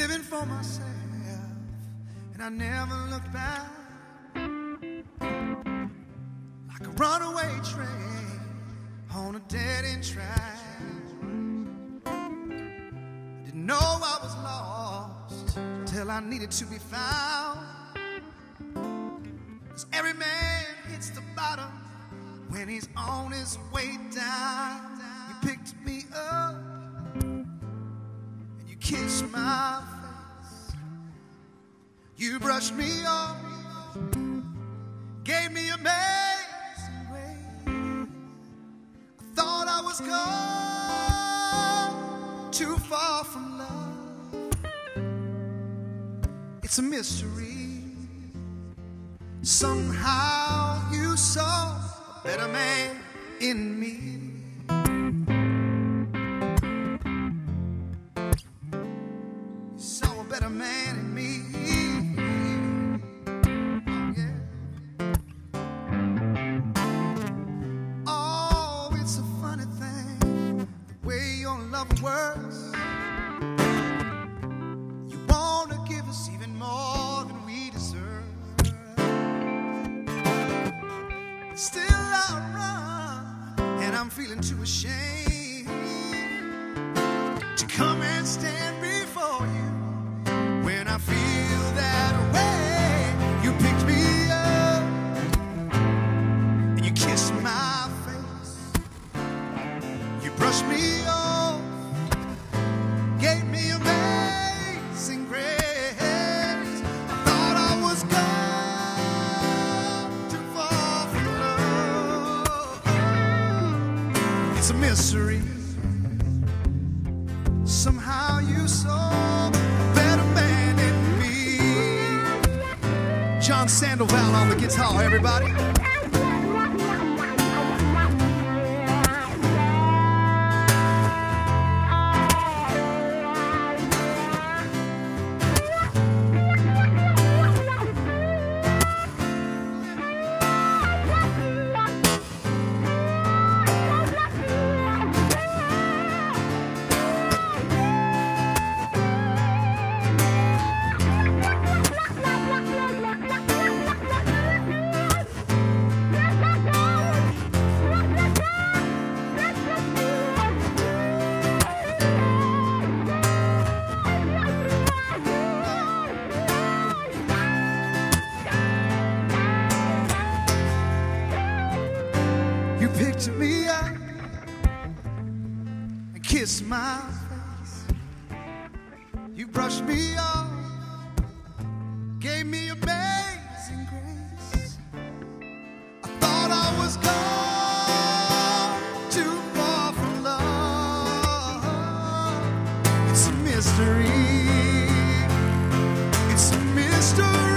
living for myself, and I never looked back. Like a runaway train on a dead-end track. Didn't know I was lost till I needed to be found. 'Cause every man hits the bottom when he's on his way down. You picked me up and you kissed my face. You brushed me off, gave me amazing grace. I thought I was gone, too far from love. It's a mystery. Somehow you saw a better man in me. You saw a better man in me. Oh, it's a funny thing, the way your love works. You want to give us even more than we deserve. Still I run, and I'm feeling too ashamed to come and stand before you when I feel that way. You picked me up and you kissed my face. You brushed me off, gave me amazing grace. I thought I was gone, too far from love. It's a mystery. Somehow you saw a better man in me. Sandoval on the guitar, everybody. You picked me up and kissed my face. You brushed me off, gave me amazing grace. I thought I was gone, too far from love. It's a mystery. It's a mystery.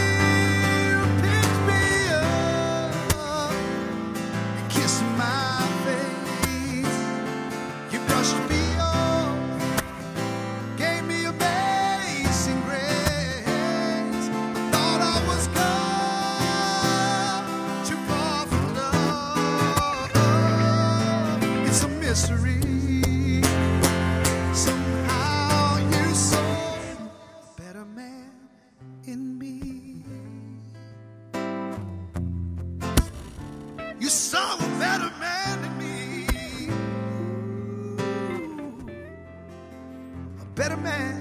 Somehow you saw a better man in me. You saw a better man in me. A better man.